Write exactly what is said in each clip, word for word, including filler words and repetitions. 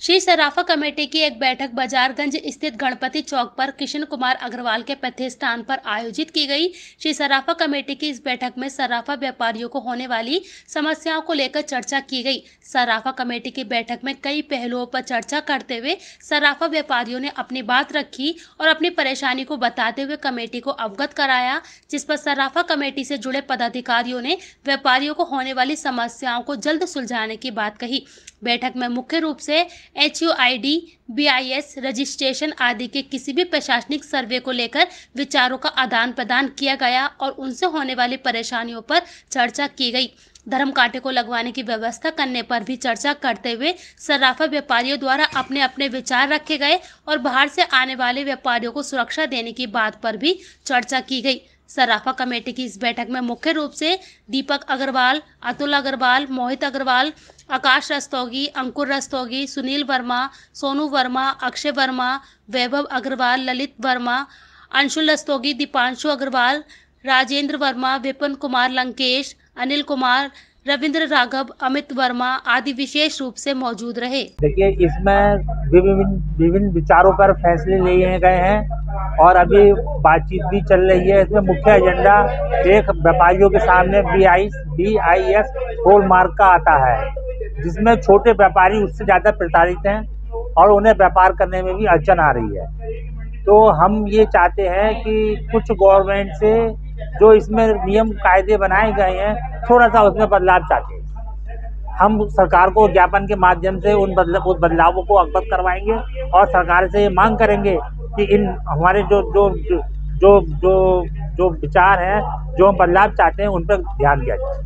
श्री सराफा committee की एक बैठक बाजारगंज स्थित गणपति चौक पर किशन कुमार अग्रवाल के प्रतिष्ठान पर आयोजित की गई। श्री सराफा कमेटी की इस बैठक में सराफा व्यापारियों को होने वाली समस्याओं को लेकर चर्चा की गई। सराफा कमेटी की बैठक में कई पहलुओं पर चर्चा करते हुए सराफा व्यापारियों ने अपनी बात रखी और अपनी परेशानी को बताते हुए कमेटी को अवगत कराया, जिस पर सराफा कमेटी से जुड़े पदाधिकारियों ने व्यापारियों को होने वाली समस्याओं को जल्द सुलझाने की बात कही। बैठक में मुख्य रूप से H U I D, B I S registration आदि के किसी भी प्रशासनिक सर्वे को लेकर विचारों का आदान प्रदान किया गया और उनसे होने वाली परेशानियों पर चर्चा की गई। धर्म कांटे को लगवाने की व्यवस्था करने पर भी चर्चा करते हुए सराफा व्यापारियों द्वारा अपने अपने विचार रखे गए और बाहर से आने वाले व्यापारियों को सुरक्षा देने की बात पर भी चर्चा की गई। सराफा कमेटी की इस बैठक में मुख्य रूप से दीपक अग्रवाल, अतुल अग्रवाल, मोहित अग्रवाल, आकाश रस्तोगी, अंकुर रस्तोगी, सुनील वर्मा, सोनू वर्मा, अक्षय वर्मा, वैभव अग्रवाल, ललित वर्मा, अंशुल रस्तोगी, दीपांशु अग्रवाल, राजेंद्र वर्मा, विपिन कुमार लंकेश, अनिल कुमार, रविंद्र राघव, अमित वर्मा आदि विशेष रूप से मौजूद रहे। देखिए, इसमें विभिन्न विभिन्न विचारों पर फैसले लिए गए हैं और अभी बातचीत भी चल रही है। इसमें मुख्य एजेंडा एक व्यापारियों के सामने B I B I S hallmark का आता है, जिसमें छोटे व्यापारी उससे ज़्यादा प्रताड़ित हैं और उन्हें व्यापार करने में भी अड़चन आ रही है। तो हम ये चाहते हैं कि कुछ गवर्नमेंट से जो इसमें नियम कायदे बनाए गए हैं, थोड़ा सा उसमें बदलाव चाहते हैं। हम सरकार को ज्ञापन के माध्यम से उन बदलाव उन बदलावों को अवगत करवाएंगे और सरकार से ये मांग करेंगे कि इन हमारे जो जो जो जो जो विचार हैं, जो हम बदलाव चाहते हैं, उन पर ध्यान दिया जाए।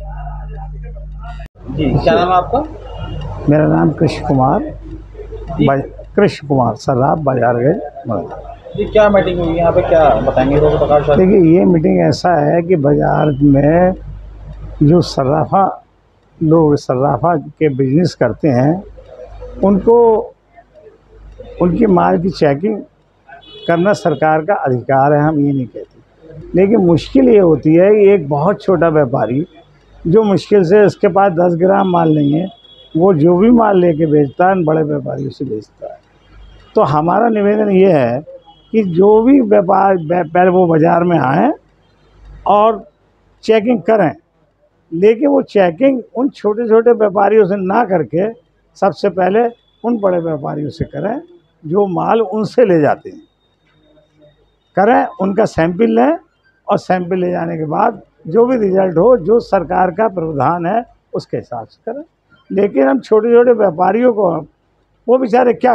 जी, क्या नाम है आपका? मेरा नाम कृष्ण कुमार कृष्ण कुमार सर्राफ बाजारगंज। जी, क्या मीटिंग हुई यहाँ पे, क्या बताएंगे लोग? प्रकाश देखिए, ये मीटिंग ऐसा है कि बाजार में जो सर्राफा लोग सर्राफा के बिजनेस करते हैं, उनको उनकी माल की चेकिंग करना सरकार का अधिकार है, हम ये नहीं कहते। लेकिन मुश्किल ये होती है कि एक बहुत छोटा व्यापारी जो मुश्किल से उसके पास दस ग्राम माल नहीं है, वो जो भी माल लेके बेचता है बड़े व्यापारियों से बेचता है। तो हमारा निवेदन ये है कि जो भी व्यापार पहले वो बाज़ार में आएँ और चेकिंग करें, लेकिन वो चेकिंग उन छोटे छोटे व्यापारियों से ना करके सबसे पहले उन बड़े व्यापारियों से करें जो माल उनसे ले जाते हैं। करें, उनका सैंपल लें और सैंपल ले जाने के बाद जो भी रिज़ल्ट हो, जो सरकार का प्रावधान है उसके हिसाब से करें। लेकिन हम छोटे छोटे व्यापारियों को, वो बेचारे क्या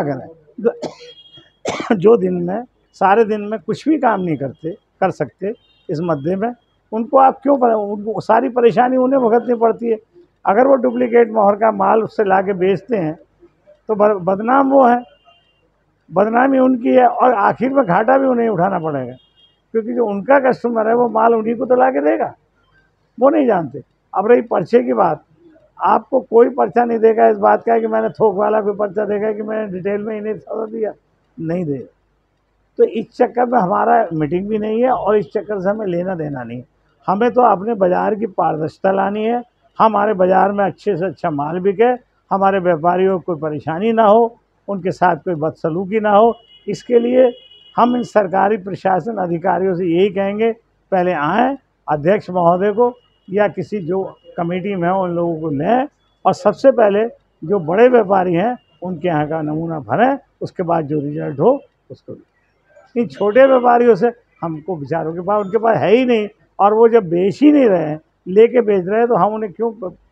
करें जो दिन में सारे दिन में कुछ भी काम नहीं करते कर सकते, इस मध्य में उनको आप क्यों पर, उनको सारी परेशानी उन्हें भुगतनी पड़ती है। अगर वो डुप्लीकेट मोहर का माल उससे ला के बेचते हैं तो बदनाम वो है, बदनामी उनकी है और आखिर में घाटा भी उन्हें उठाना पड़ेगा, क्योंकि जो उनका कस्टमर है वो माल उन्हीं को तो ला के देगा, वो नहीं जानते। अब रही पर्चे की बात, आपको कोई पर्चा नहीं देगा इस बात का कि मैंने थोक वाला कोई पर्चा देगा कि मैंने डिटेल में इन्हें सौदा दिया, नहीं देगा। तो इस चक्कर में हमारा मीटिंग भी नहीं है और इस चक्कर से हमें लेना देना नहीं। हमें तो अपने बाज़ार की पारदर्शिता लानी है, हमारे बाज़ार में अच्छे से अच्छा माल बिके, हमारे व्यापारियों को कोई परेशानी ना हो, उनके साथ कोई बदसलूकी ना हो। इसके लिए हम इन सरकारी प्रशासन अधिकारियों से यही कहेंगे, पहले आएँ, अध्यक्ष महोदय को या किसी जो कमेटी में हो उन लोगों को लें और सबसे पहले जो बड़े व्यापारी हैं उनके यहाँ का नमूना भरें, उसके बाद जो रिजल्ट हो उसको। इन छोटे व्यापारियों से हमको विचारों के पास उनके पास है ही नहीं और वो जब बेच ही नहीं रहे हैं, लेके बेच रहे हैं, तो हम उन्हें क्यों